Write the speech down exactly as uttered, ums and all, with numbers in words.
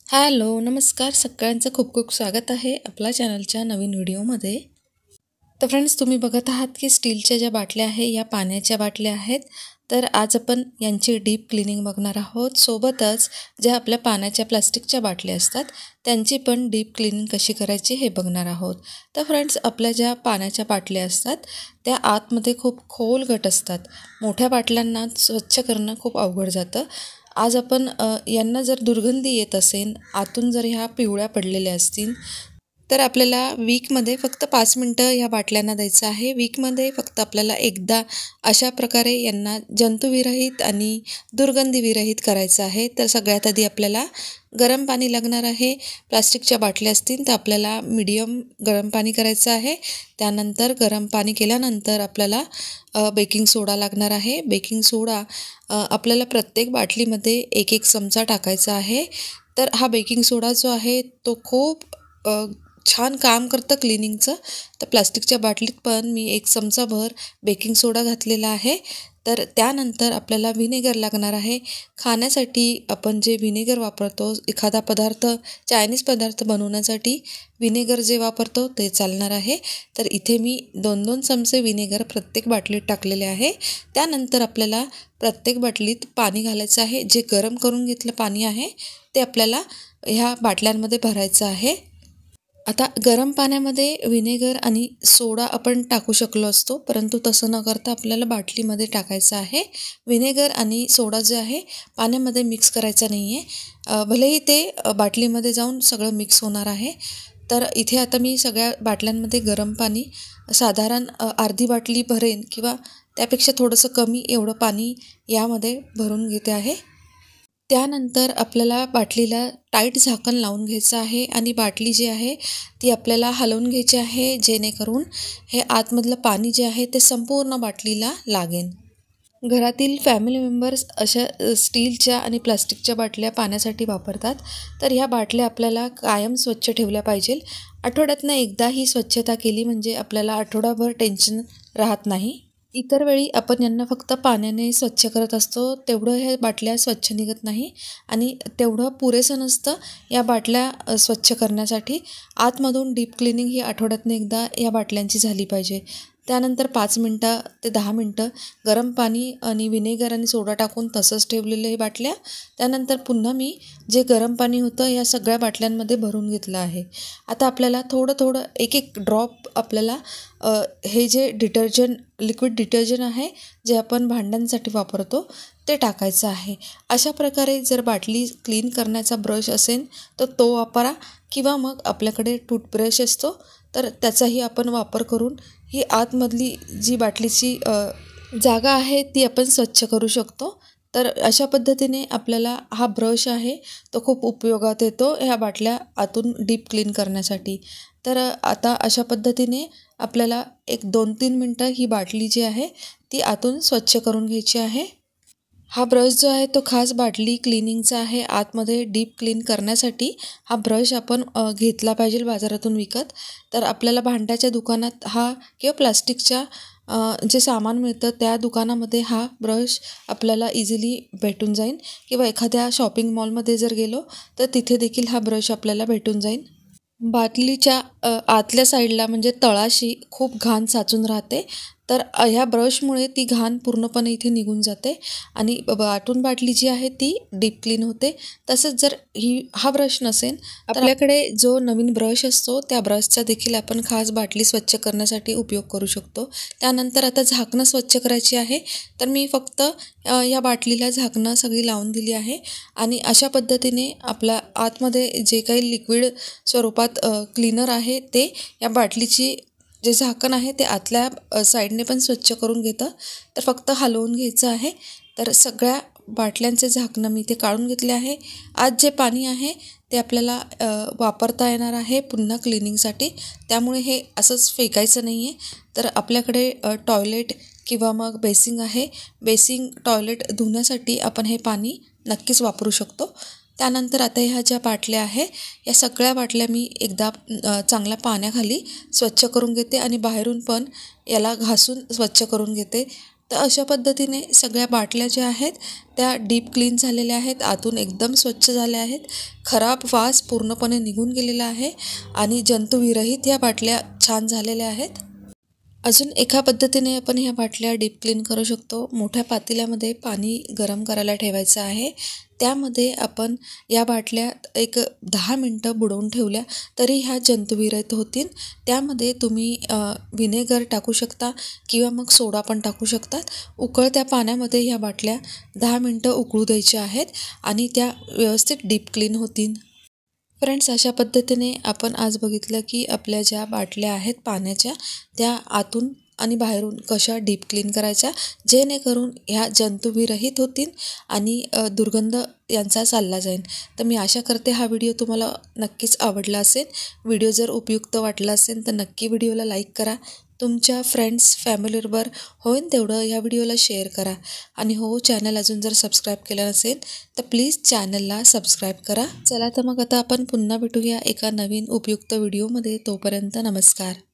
Hello, नमस्कार. सगळ्यांचं खूप खूप स्वागत आहे आपल्या चॅनलच्या नवीन व्हिडिओमध्ये. तर फ्रेंड्स, तुम्ही बघत आहात की स्टीलच्या ज्या बाटल्या आहे या पाण्याच्या बाटल्या आहेत. तर आज आपण यांची डीप क्लिनिंग बघणार आहोत. सोबतच ज्या आपल्या पाण्याच्या प्लास्टिकच्या बाटल्या असतात त्यांची पण डीप क्लिनिंग कशी करायची हे बघणार आहोत. तर फ्रेंड्स, आपल्या ज्या पाण्याच्या बाटल्या असतात त्या आतमध्ये खूप खोल गट असतात. मोठ्या बाटल्यांना स्वच्छ करणं खूप अवघड जातं. आज आपण यांना जर दुर्गंधी येत असेल, आतून जर ह्या पिवळ्या पडलेल्या असतील, तर आपल्याला वीकमध्ये फक्त पाच मिनटं ह्या बाटल्यांना द्यायचं आहे. वीकमध्ये फक्त आपल्याला एकदा अशा प्रकारे यांना जंतुविरहित आणि दुर्गंधीविरहित करायचं आहे. तर सगळ्यात आधी आपल्याला गरम पाणी लागणार आहे. प्लास्टिकच्या बाटल्या असतील तर आपल्याला मीडियम गरम पाणी करायचं आहे. त्यानंतर गरम पाणी केल्यानंतर आपल्याला बेकिंग सोडा लागणार आहे. बेकिंग सोडा आपल्याला प्रत्येक बाटलीमध्ये एक एक चमचा टाकायचा आहे. तर हा बेकिंग सोडा जो आहे तो खूप छान काम करतं क्लिनिंगचं. तर प्लास्टिकच्या बाटलीत पण मी एक चमचाभर बेकिंग सोडा घातलेला आहे. तर त्यानंतर आपल्याला व्हिनेगर लागणार आहे. खाण्यासाठी आपण जे व्हिनेगर वापरतो, एखादा पदार्थ चायनीज पदार्थ बनवण्यासाठी व्हिनेगर जे वापरतो ते चालणार आहे. तर इथे मी दोन दोन चमचे व्हिनेगर प्रत्येक बाटलीत टाकलेले आहे. त्यानंतर आपल्याला प्रत्येक बाटलीत पाणी घालायचं आहे. जे गरम करून घेतलं पाणी आहे ते आपल्याला ह्या बाटल्यांमध्ये भरायचं आहे. आता गरम पाण्यामध्ये व्हिनेगर आणि सोडा आपण टाकू शकलो असतो, परंतु तसं न करता आपल्याला बाटलीमध्ये टाकायचं आहे. व्हिनेगर आणि सोडा जे आहे पाण्यामध्ये मिक्स करायचा नाही आहे. भलेही ते बाटलीमध्ये जाऊन सगळं मिक्स होणार आहे. तर इथे आता मी सगळ्या बाटल्यांमध्ये गरम पाणी साधारण अर्धी बाटली भरेन किंवा त्यापेक्षा थोडंसं कमी एवढं पाणी यामध्ये भरून घेते आहे. त्यानंतर आपल्याला बाटलीला टाईट झाकण लावून घ्यायचं आहे आणि बाटली जी आहे ती आपल्याला हलवून घ्यायची आहे, जेणेकरून हे आतमधलं पाणी जे आहे ते संपूर्ण बाटलीला लागेल. घरातील फॅमिली मेंबर्स अशा स्टीलच्या आणि प्लास्टिकच्या बाटल्या पाण्यासाठी वापरतात. तर ह्या बाटल्या आपल्याला कायम स्वच्छ ठेवल्या पाहिजे. आठवड्यातनं एकदा ही स्वच्छता केली म्हणजे आपल्याला आठवडाभर टेन्शन राहत नाही. इतर वेळी आपण यांना फक्त पाण्याने स्वच्छ करत असतो, तेवढं ह्या बाटल्या स्वच्छ निघत नाही आणि तेवढं पुरेसं नसतं या बाटल्या स्वच्छ करण्यासाठी. आतमधून डीप क्लिनिंग ही आठवड्यातनं एकदा या बाटल्यांची झाली पाहिजे. त्यानंतर पाच मिनटं ते दहा मिनटं गरम पाणी आणि व्हिनेगर आणि सोडा टाकून तसंच ठेवलेलं हे बाटल्या. त्यानंतर पुन्हा मी जे गरम पाणी होतं या सगळ्या बाटल्यांमध्ये भरून घेतलं आहे. आता आपल्याला थोडं थोडं एक एक ड्रॉप आपल्याला हे जे डिटर्जंट लिक्विड डिटर्जंट आहे जे आपण भांड्यांसाठी वापरतो ते टाकायचं आहे. अशा प्रकारे जर बाटली क्लीन करण्याचा ब्रश असेल तर तो वापरा, किंवा मग आपल्याकडे टूथब्रश असतो तर त्याचाही आपण वापर करून ही आतमधली जी बाटलीची जागा आहे ती आपण स्वच्छ करू शकतो. तर अशा पद्धतीने आपल्याला हा ब्रश आहे तो खूप उपयोगात येतो ह्या बाटल्या आतून डीप क्लीन करण्यासाठी. तर आता अशा पद्धतीने आपल्याला एक दोन तीन मिनटं ही बाटली जी आहे ती आतून स्वच्छ करून घ्यायची आहे. हा ब्रश जो आहे तो खास बाटली क्लिनिंगचा आहे. आतमध्ये डीप क्लीन करण्यासाठी हा ब्रश आपण घेतला पाहिजे बाजारातून विकत. तर आपल्याला भांड्याच्या दुकानात हा किंवा प्लास्टिकच्या जे सामान मिळतं त्या दुकानामध्ये हा ब्रश आपल्याला इझिली भेटून जाईल, किंवा एखाद्या शॉपिंग मॉलमध्ये जर गेलो तर तिथे देखील हा ब्रश आपल्याला भेटून जाईल. बाटलीच्या आतल्या साईडला म्हणजे तळाशी खूप घाण साचून राहते. तर ह्या ब्रशमुळे ती घाण पूर्णपणे इथे निघून जाते आणि आतून बाटली जी आहे ती डीप क्लीन होते. तसंच जर ही हा ब्रश नसेल तर आपल्याकडे जो नवीन ब्रश असतो त्या ब्रशचा देखील आपण खास बाटली स्वच्छ करण्यासाठी उपयोग करू शकतो. त्यानंतर आता झाकणं स्वच्छ करायची आहे. तर मी फक्त या बाटलीला झाकणं सगळी लावून दिली आहे आणि अशा पद्धतीने आपल्या आतमध्ये जे काही लिक्विड स्वरूपात क्लीनर आहे ते या बाटलीची जे झाकण आहे ते आतल्या साईडने पण स्वच्छ करून घेतं. तर फक्त हलवून घ्यायचं आहे. तर सगळ्या बाटल्यांचे झाकणं मी ते काढून घेतले आहे. आज जे पाणी आहे ते आपल्याला वापरता येणार आहे पुन्हा क्लिनिंगसाठी, त्यामुळे हे असंच फेकायचं नाही आहे. तर आपल्याकडे टॉयलेट किंवा मग बेसिंग आहे, बेसिंग टॉयलेट धुण्यासाठी आपण हे पाणी नक्कीच वापरू शकतो. त्यानंतर आता ह्या ज्या बाटल्या आहे या सगळ्या बाटल्या मी एकदा चांगल्या पाण्याखाली स्वच्छ करून घेते आणि बाहेरून पण याला घासून स्वच्छ करून घेते. तर अशा पद्धतीने सगळ्या बाटल्या ज्या आहेत त्या डीप क्लीन झालेल्या आहेत, आतून एकदम स्वच्छ झाल्या आहेत, खराब वास पूर्णपणे निघून गेलेला आहे आणि जंतुविरहित या बाटल्या छान झालेल्या आहेत। अजून एका पद्धतीने आपण ह्या बाटल्या डीप क्लीन करू शकतो। मोठ्या पातेल्यामध्ये पाणी गरम करायला ठेवायचं आहे, त्यामध्ये आपण या बाटल्या एक दहा मिनटं बुडवून ठेवल्या तरी ह्या जंतुविरहित होतील। त्यामध्ये तुम्ही व्हिनेगर टाकू शकता किंवा मग सोडा पण टाकू शकतात। उकळत्या पाण्यामध्ये ह्या बाटल्या दहा मिनटं उकळू द्यायच्या आहेत आणि त्या व्यवस्थित डीप क्लीन होतील। फ्रेंड्स, अशा पद्धतीने आपण आज बघितलं की आपल्या ज्या बाटल्या आहेत पाण्याच्या त्या आतून आणि बाहेरून कशा डीप क्लीन करायच्या, जेणेकरून ह्या जंतुविरहित होतील आणि दुर्गंध यांचा चालला जाईल। तर मी आशा करते हा व्हिडिओ तुम्हाला नक्कीच आवडला असेल। व्हिडिओ जर उपयुक्त वाटला असेल तर नक्की व्हिडिओला लाईक करा, तुमच्या फ्रेंड्स फॅमिलीबरोबर होईल तेवढं या व्हिडिओला शेअर करा आणि हो, चॅनल अजून जर सबस्क्राईब केलं नसेल तर प्लीज चॅनलला सबस्क्राईब करा। चला तर मग आता आपण पुन्हा भेटूया एका नवीन उपयुक्त व्हिडिओमध्ये। तोपर्यंत नमस्कार।